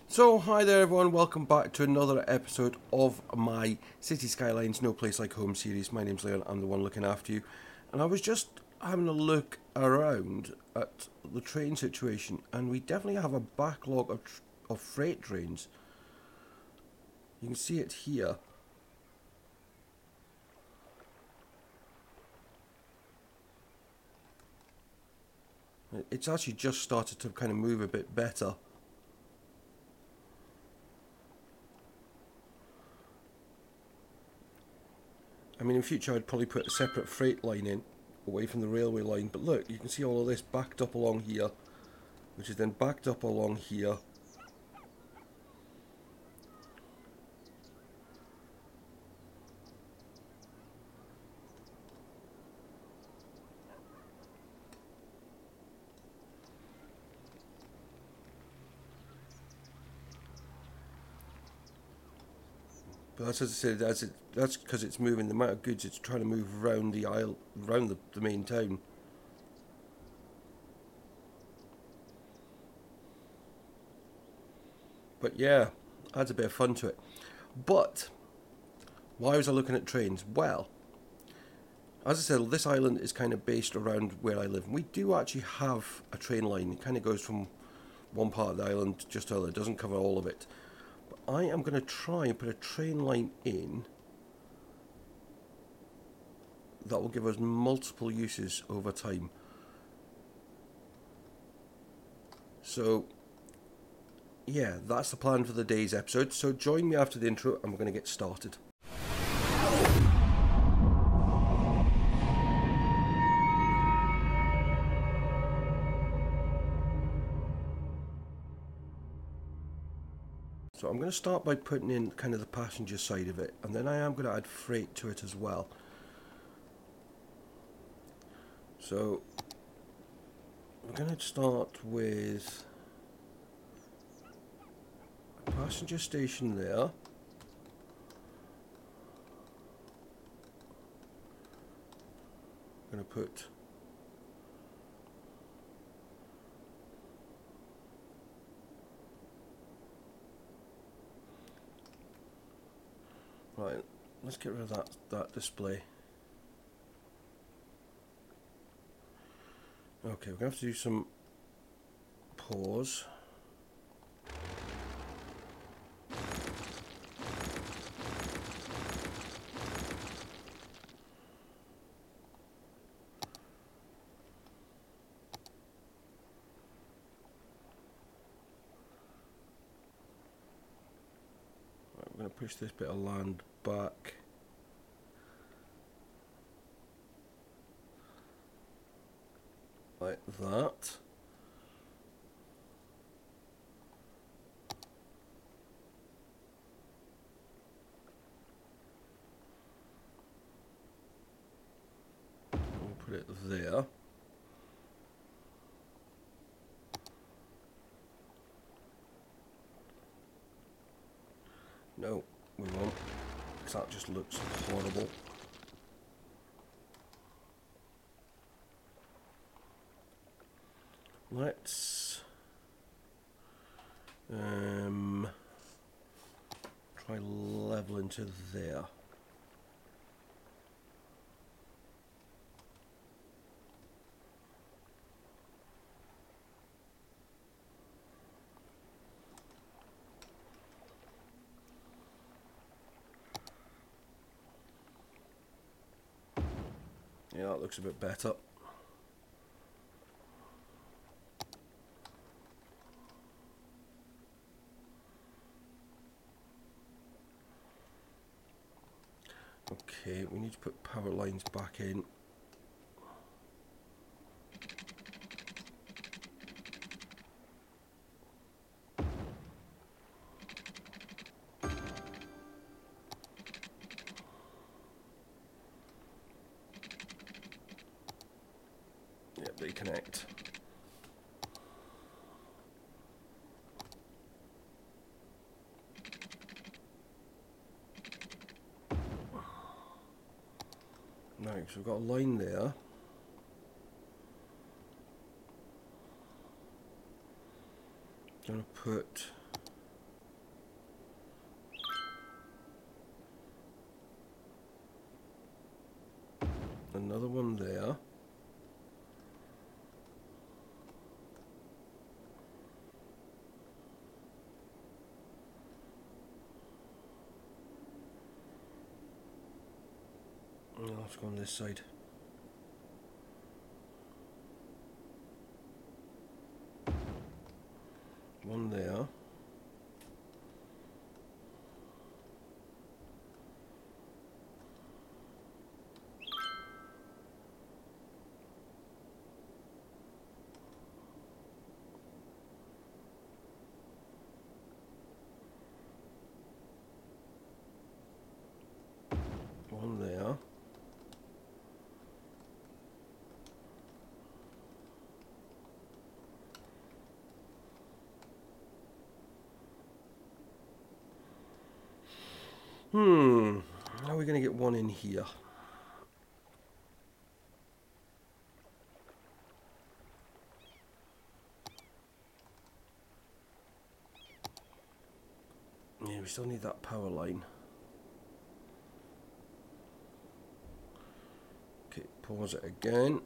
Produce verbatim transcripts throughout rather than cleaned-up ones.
So, hi there everyone, welcome back to another episode of my Cities Skylines No Place Like Home series. My name's Leon, I'm the one looking after you. And I was just having a look around at the train situation, and we definitely have a backlog of, tr- of freight trains. You can see it here. It's actually just started to kind of move a bit better. I mean, in future I'd probably put a separate freight line in, away from the railway line. But look, you can see all of this backed up along here, which is then backed up along here. But that's as I said, as it, that's because it's moving the amount of goods it's trying to move around the isle, around the, the main town. But yeah, adds a bit of fun to it. But why was I looking at trains? Well, as I said, this island is kind of based around where I live. We do actually have a train line. It kind of goes from one part of the island just to the other. It doesn't cover all of it. But I am going to try and put a train line in that will give us multiple uses over time. So, yeah, that's the plan for the day's episode. So join me after the intro and we're going to get started. So I'm going to start by putting in kind of the passenger side of it, and then I am going to add freight to it as well. So we're going to start with a passenger station there. I'm going to put right, let's get rid of that, that display. Okay, we're going to have to do some pause. Right, we're going to push this bit of land back. Like that. We'll put it there. No, we won't, because that just looks horrible. Let's um, try level into there. Yeah, that looks a bit better. Okay, we need to put power lines back in. Yep, they connect. Now, so we've got a line there. Gonna put another one there. And I'll have to go on this side. One there. One there. Hmm, how are we going to get one in here? Yeah, we still need that power line. Okay, pause it again.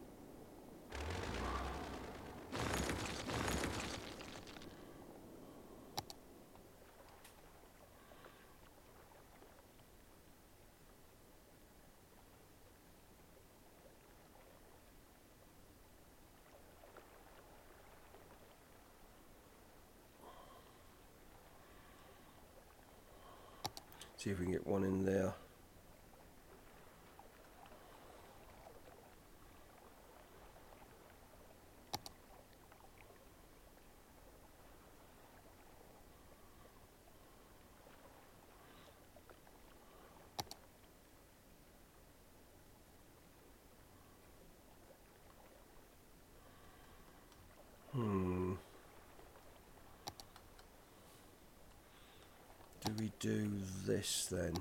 See if we can get one in there. Hmm. Do we do this then?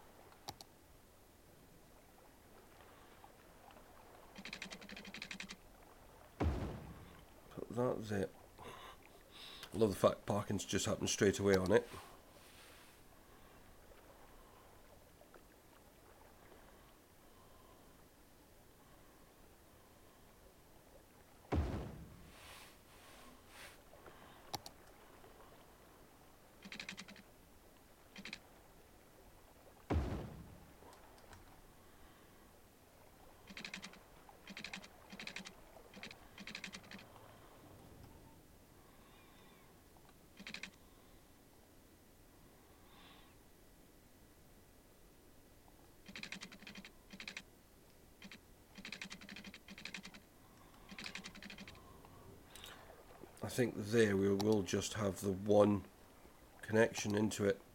Put that there. I love the fact parking's just happened straight away on it. I think there we will just have the one connection into it.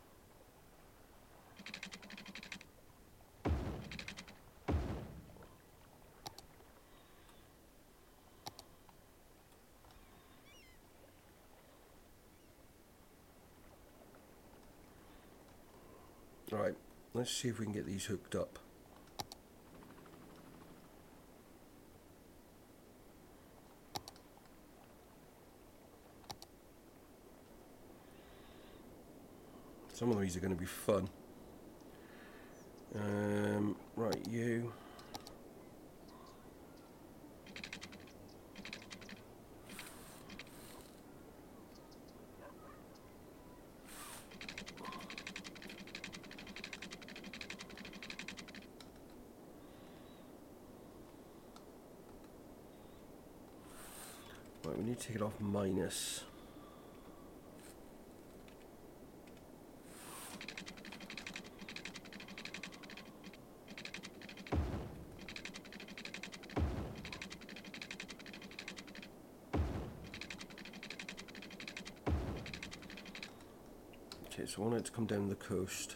Right, let's see if we can get these hooked up. Some of these are going to be fun. Um, right, you. Right, we need to take it off minus. Okay, so I want it to come down the coast.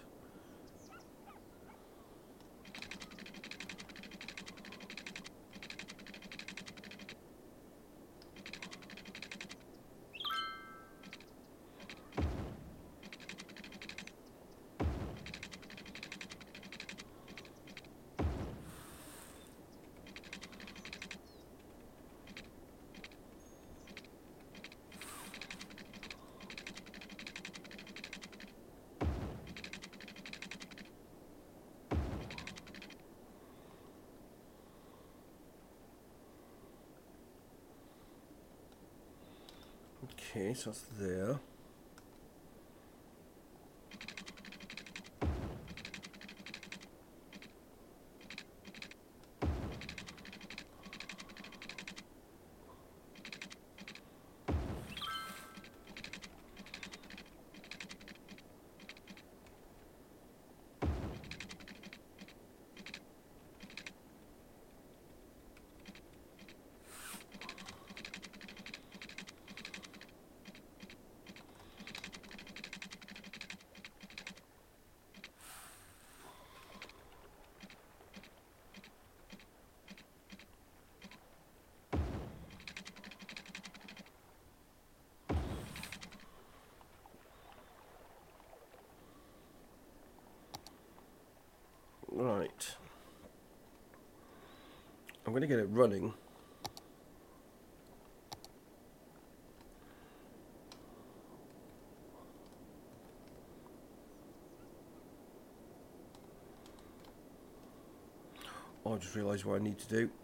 Okay, so that's there. Right. I'm going to get it running. Oh, I just realised what I need to do.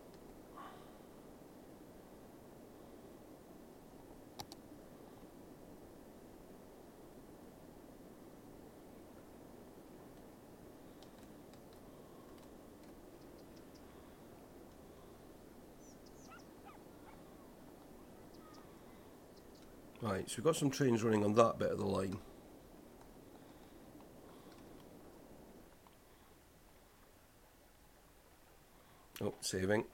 Right, so we've got some trains running on that bit of the line. Oh, saving.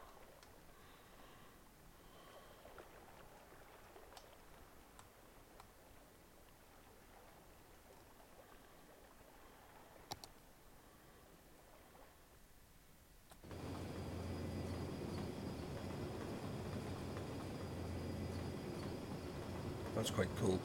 That's quite cool.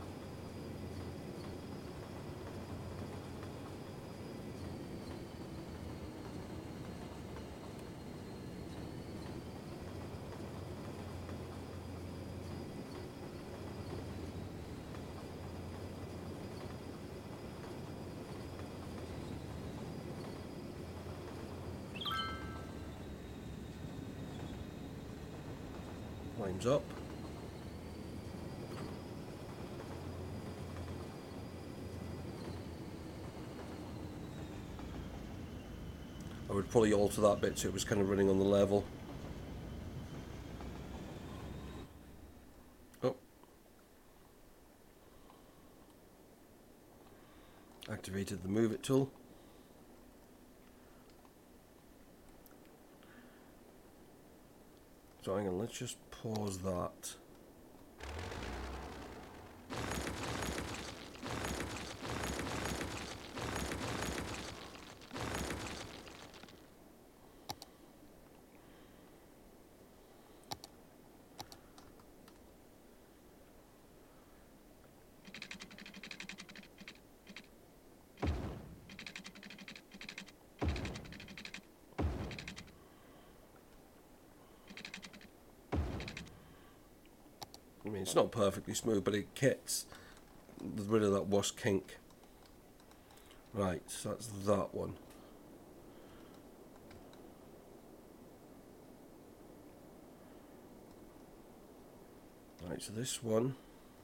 Line's up. I would probably alter that bit so it was kind of running on the level. Oh. Activated the move it tool. So hang on, let's just pause that. I mean, it's not perfectly smooth, but it gets rid of that worst kink. Right, so that's that one. Right, so this one.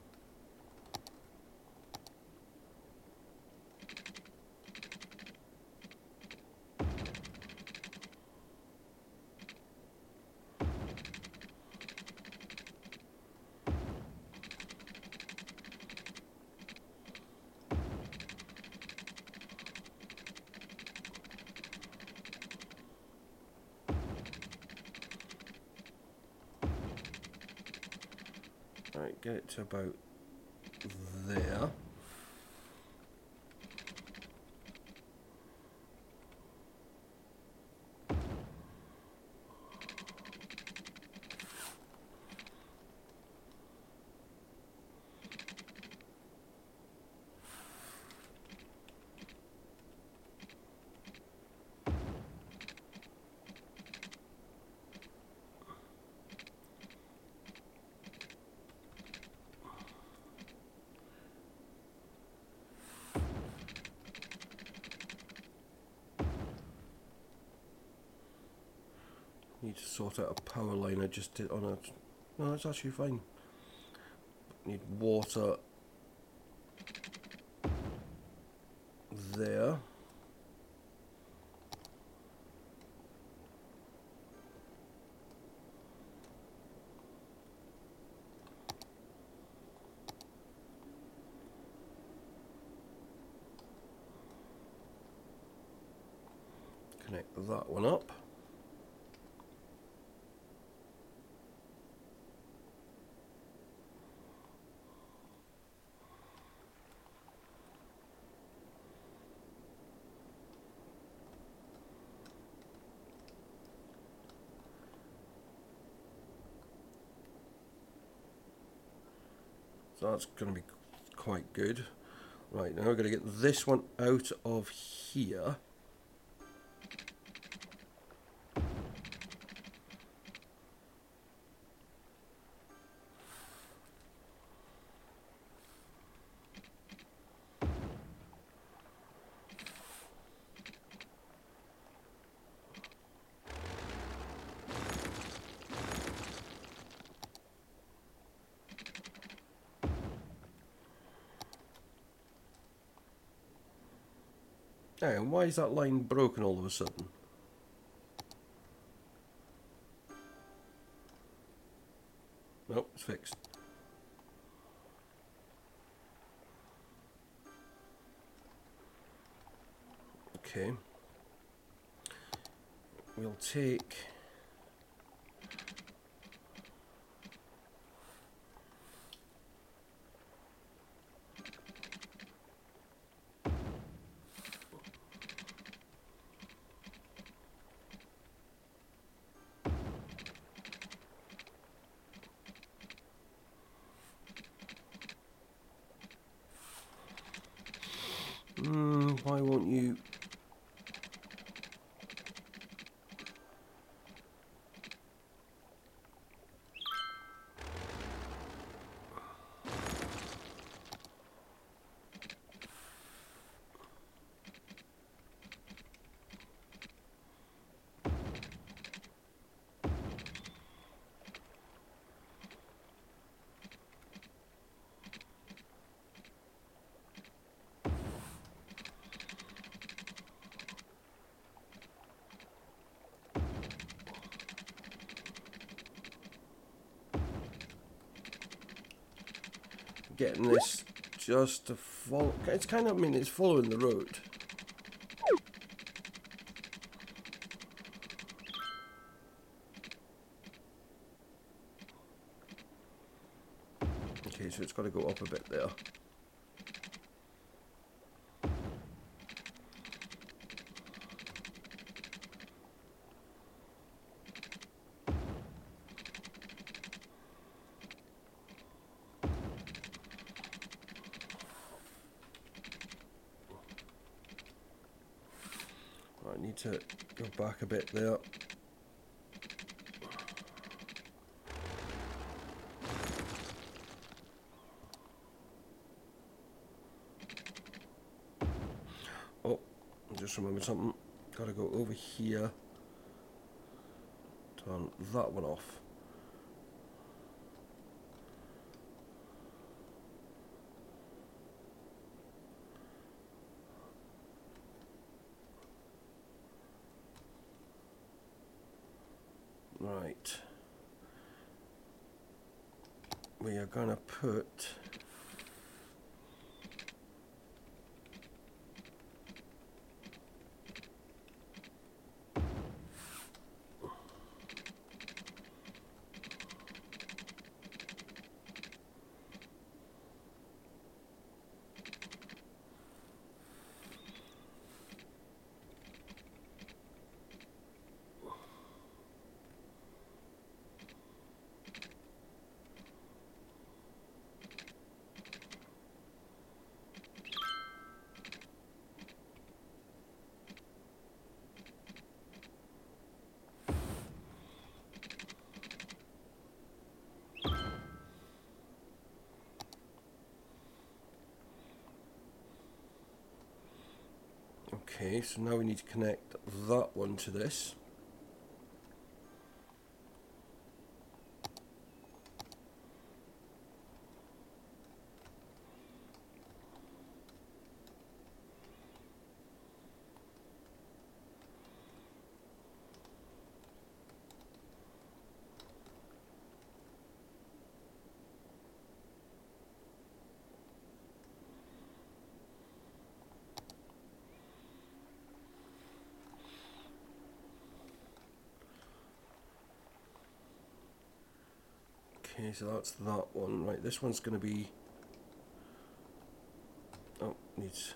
Right, get it to about there. Need to sort out a power line I just did on a... No, that's actually fine. Need water there. Connect that one up. So that's going to be quite good. Right, now we're going to get this one out of here. Hey, and why is that line broken all of a sudden? Nope, it's fixed. Okay. We'll take... Hmm, why won't you... Getting this just to follow... It's kind of, I mean, it's following the road. Okay, so it's got to go up a bit there. I need to go back a bit there. Oh, I just remembered something. Gotta go over here. Turn that one off. Right. We are gonna put okay, so now we need to connect that one to this. Okay, so that's that one. Right, this one's going to be... Oh, needs...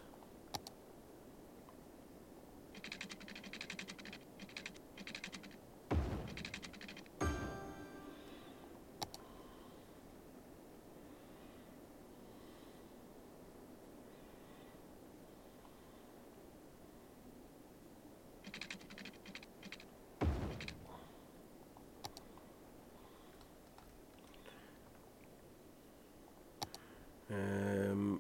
Um,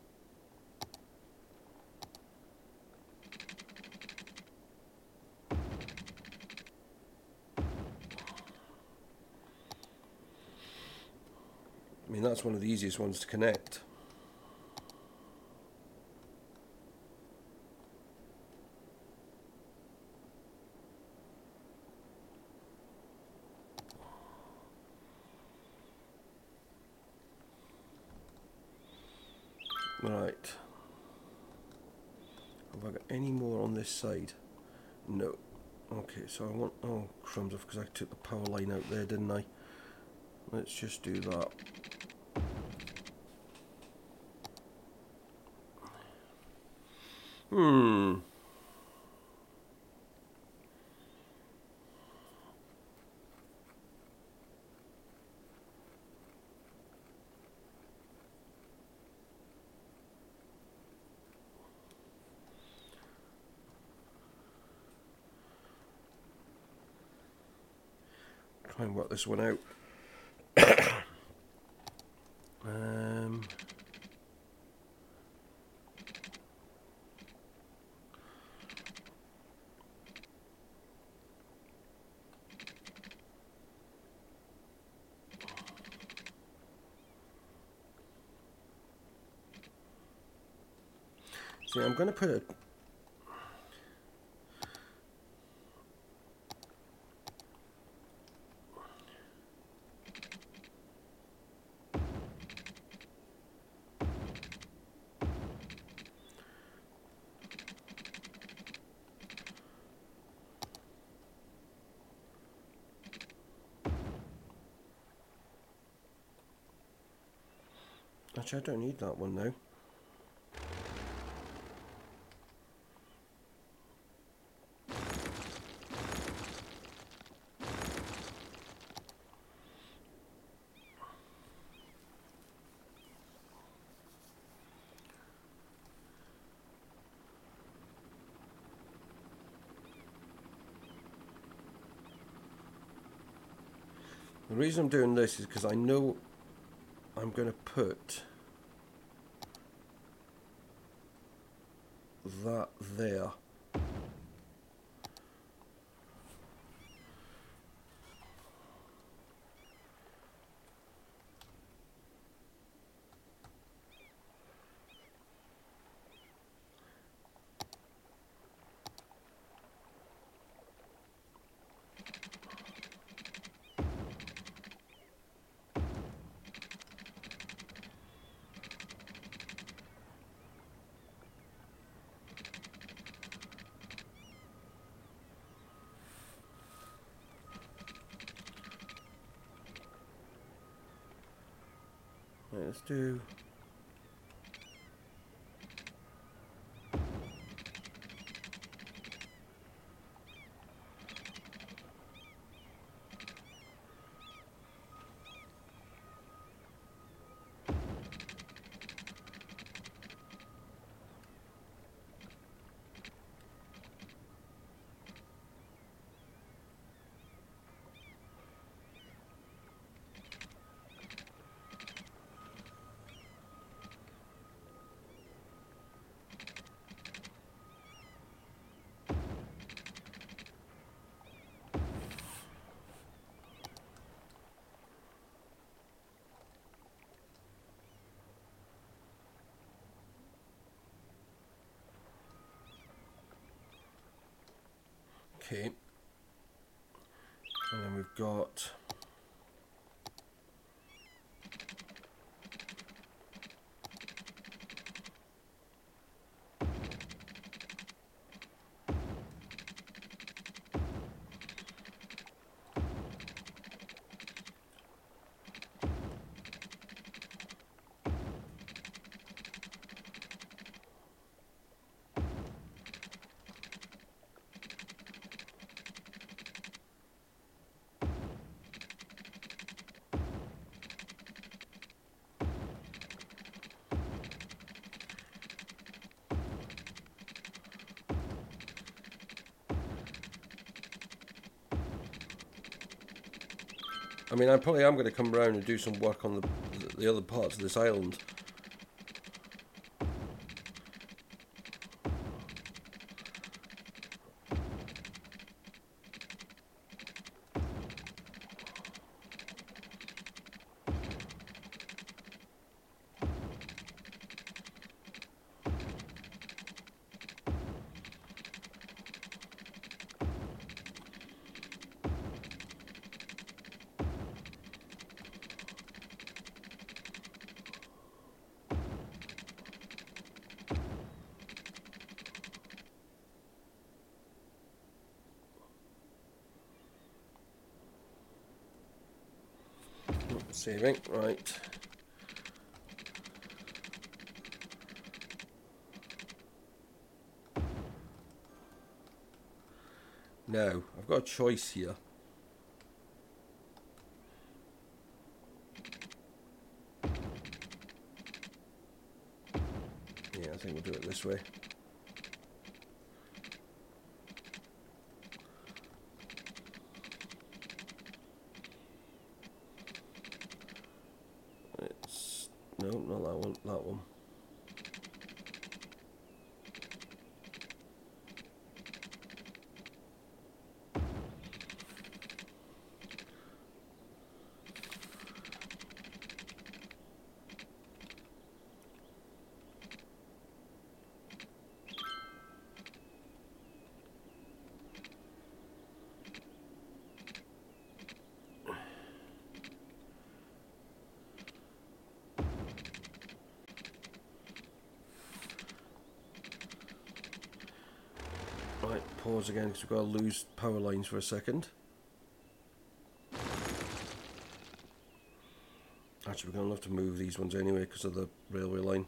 I mean, that's one of the easiest ones to connect. Right. Have I got any more on this side? No. Okay, so I want... Oh, crumbs off, because I took the power line out there, didn't I? Let's just do that. Hmm. Try and work this one out. um... See, I'm going to put a... Actually, I don't need that one now. The reason I'm doing this is because I know I'm going to put that there. Right, let's do... Okay. And then we've got... I mean, I probably am going to come around and do some work on the the other parts of this island. Saving, right. Now, I've got a choice here. Yeah, I think we'll do it this way. It's... no, not that one, that one. Right, pause again because we've got to lose power lines for a second. Actually, we're going to have to move these ones anyway because of the railway line.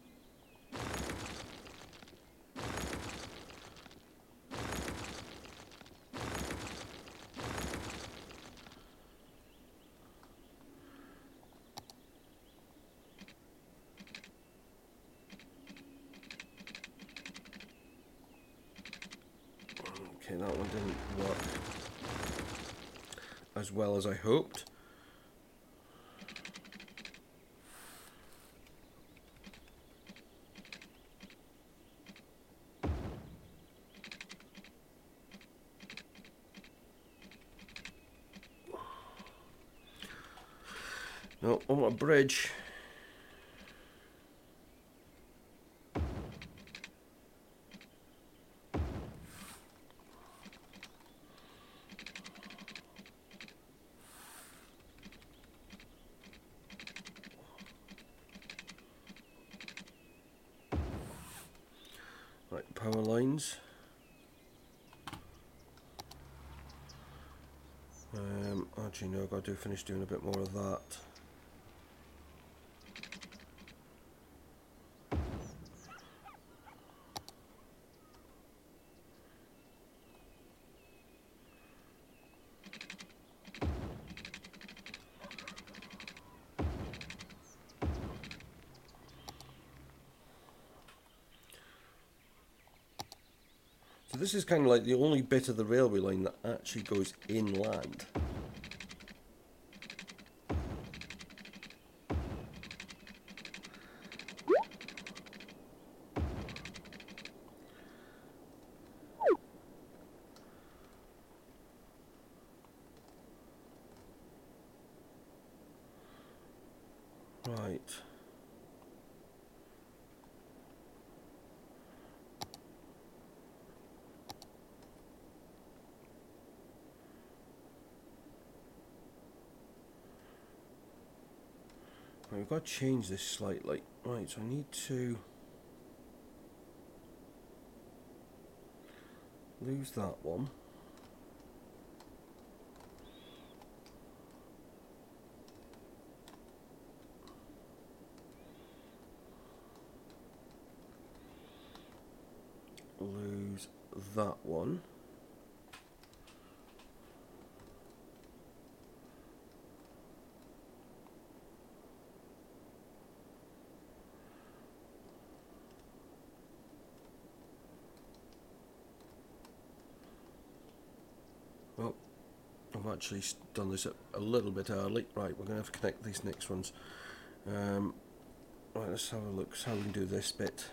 Okay, that one didn't work as well as I hoped. No, I want a bridge. Right, power lines. Um, actually, no, I've got to do, finish doing a bit more of that. So this is kind of like the only bit of the railway line that actually goes inland. Right. Right, we've got to change this slightly. Right, so I need to lose that one. Lose that one. I've actually done this a little bit early. Right, we're going to have to connect these next ones. Um, right, let's have a look how we can do this bit.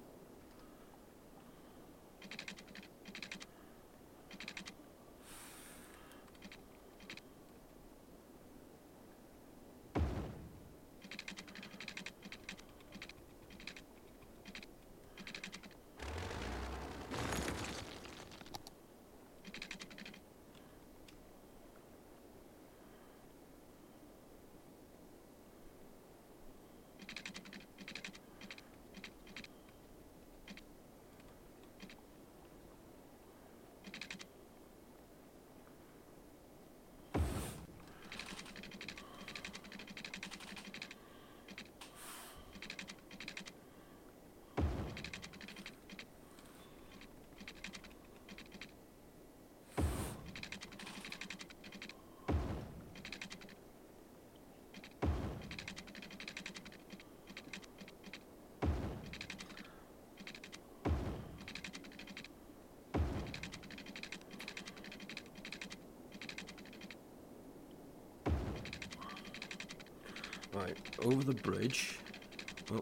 Right, over the bridge. Oh.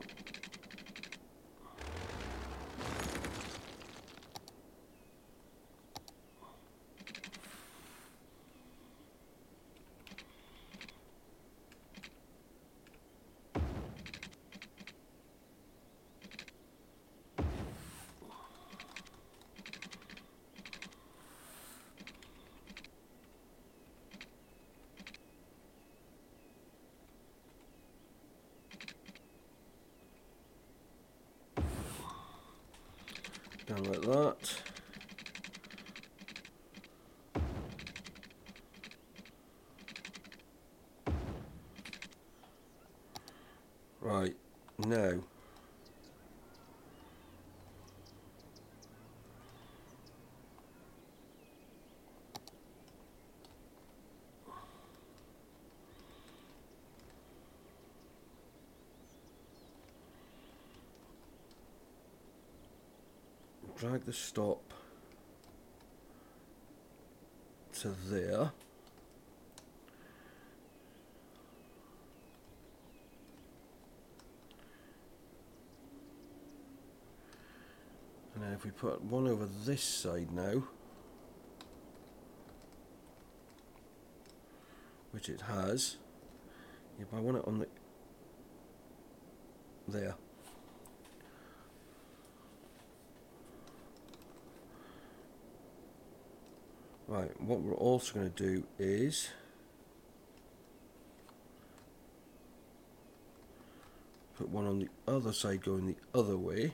Down like that. Right, now drag the stop to there. And then if we put one over this side now, which it has, if I want it on the there. Right, what we're also going to do is put one on the other side going the other way.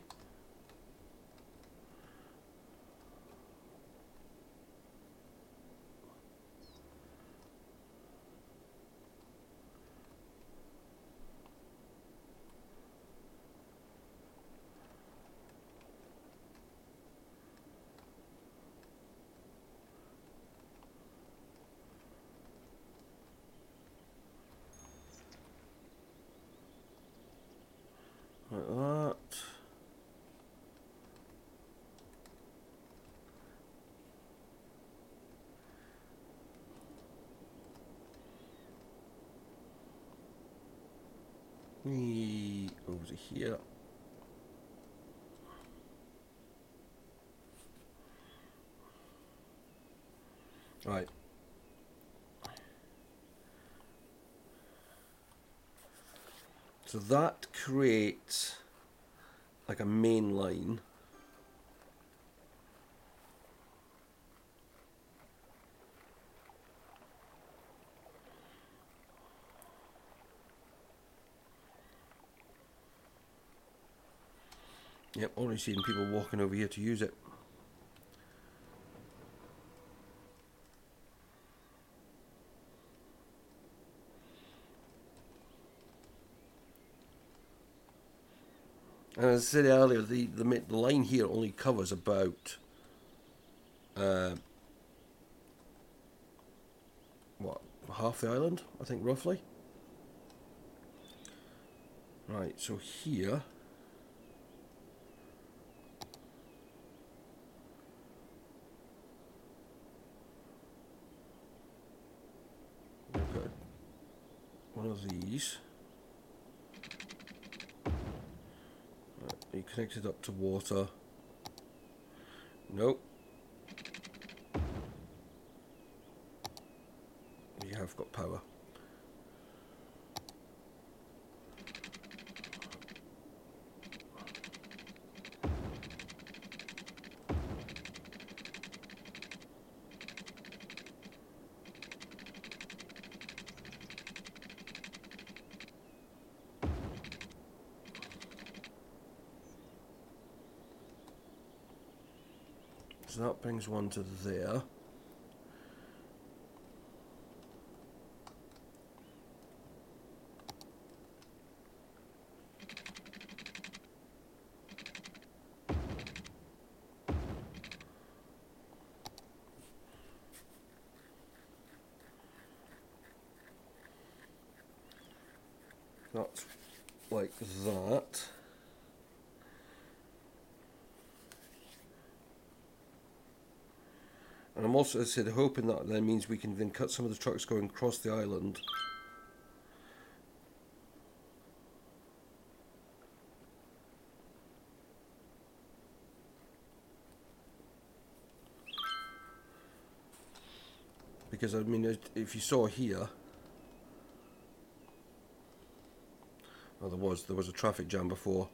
Like that. We over to here. Right. So that creates like a main line. Yep, already seeing people walking over here to use it. And as I said earlier, the, the, the line here only covers about uh, what, half the island, I think, roughly. Right, so here of these. Right, are you connected up to water? Nope. You have got power. So that brings one to there. That's like that. And I'm also, as I said, hoping that then means we can then cut some of the trucks going across the island. Because I mean, if you saw here, oh, there was there was a traffic jam before.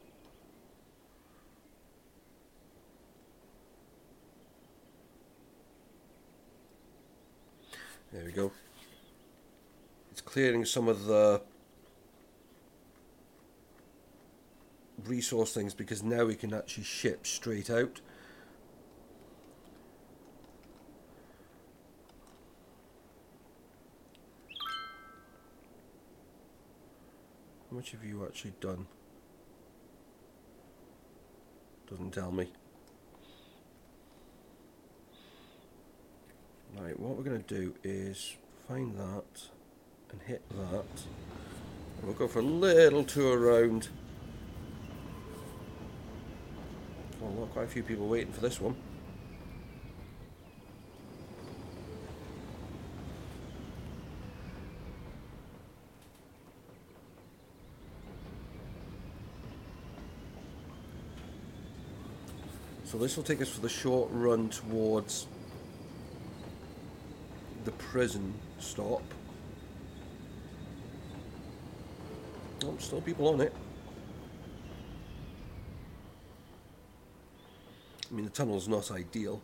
There we go. It's clearing some of the resource things because now we can actually ship straight out. How much have you actually done? Doesn't tell me. Right, what we're going to do is find that and hit that. And we'll go for a little tour around. Oh, look, quite a few people waiting for this one. So this will take us for the short run towards the prison stop. Oh, still people on it. I mean, the tunnel's not ideal.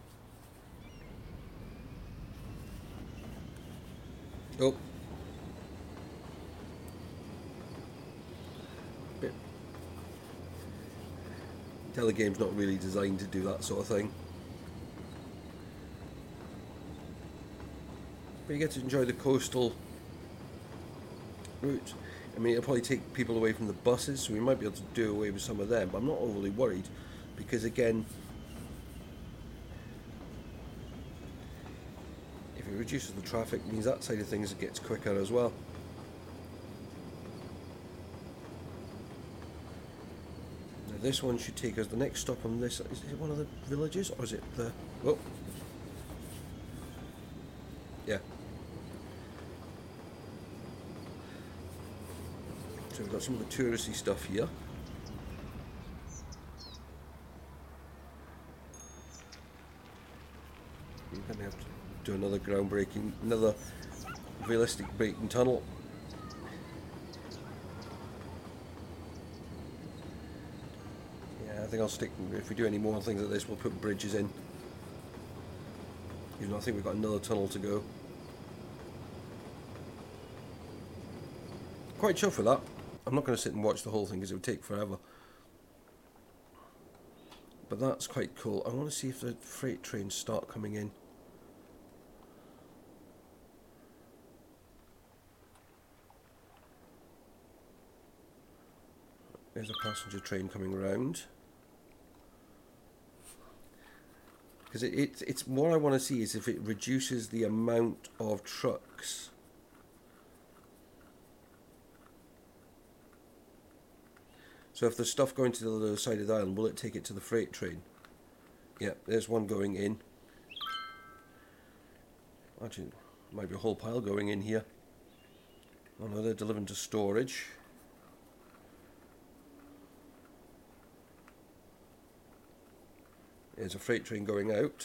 Oh. Bit. Tell the game's not really designed to do that sort of thing. But you get to enjoy the coastal route. I mean, it'll probably take people away from the buses, so we might be able to do away with some of them. But I'm not overly worried, because again, if it reduces the traffic, it means that side of things gets quicker as well. Now this one should take us, the next stop on this, is it one of the villages, or is it the, oh, yeah. So we've got some of the touristy stuff here. We're going to have to do another groundbreaking, another realistic breaking tunnel. Yeah, I think I'll stick, if we do any more things like this, we'll put bridges in. Even though I think we've got another tunnel to go. Quite chuffed with that. I'm not going to sit and watch the whole thing because it would take forever. But that's quite cool. I want to see if the freight trains start coming in. There's a passenger train coming around. Because it, it, it's what I want to see is if it reduces the amount of trucks. So if there's stuff going to the other side of the island, will it take it to the freight train? Yeah, there's one going in. Actually, might be a whole pile going in here. Oh no, they're delivering to storage. There's a freight train going out.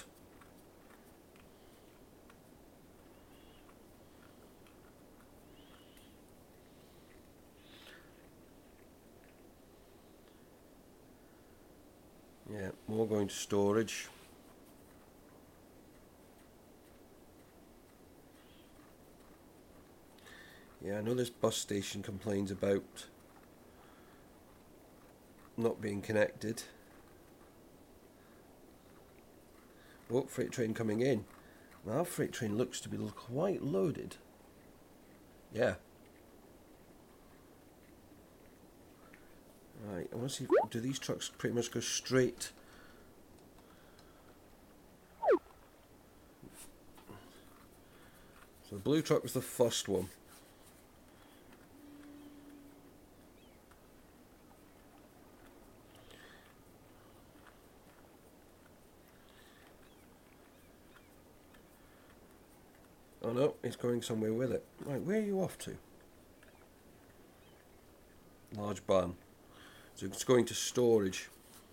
Yeah, more going to storage. Yeah, I know this bus station complains about not being connected. Oh, freight train coming in. Now, freight train looks to be quite loaded. Yeah. Right, I want to see, do these trucks pretty much go straight? So the blue truck was the first one. Oh no, it's going somewhere with it. Right, where are you off to? Large barn. So it's going to storage.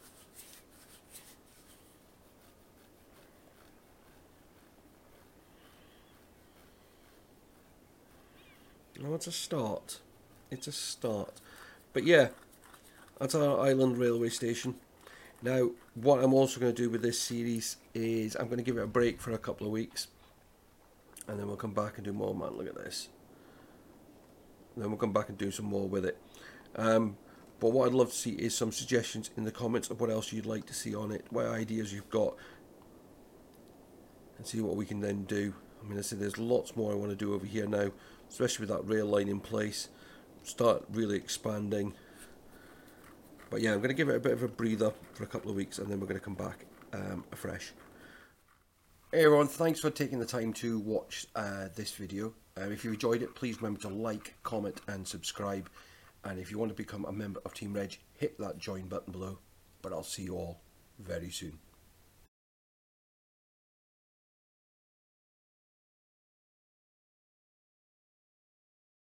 Oh, it's a start. It's a start. But yeah, that's our island railway station. Now, what I'm also going to do with this series is I'm going to give it a break for a couple of weeks. And then we'll come back and do more. Man, look at this. And then we'll come back and do some more with it. Um, but what I'd love to see is some suggestions in the comments of what else you'd like to see on it, what ideas you've got, and see what we can then do. I mean, I said there's lots more I want to do over here now, especially with that rail line in place. Start really expanding. But yeah, I'm going to give it a bit of a breather for a couple of weeks, and then we're going to come back um, afresh. Hey everyone, thanks for taking the time to watch uh, this video. Um, if you enjoyed it, please remember to like, comment and subscribe. And if you want to become a member of Team Reg, hit that join button below. But I'll see you all very soon.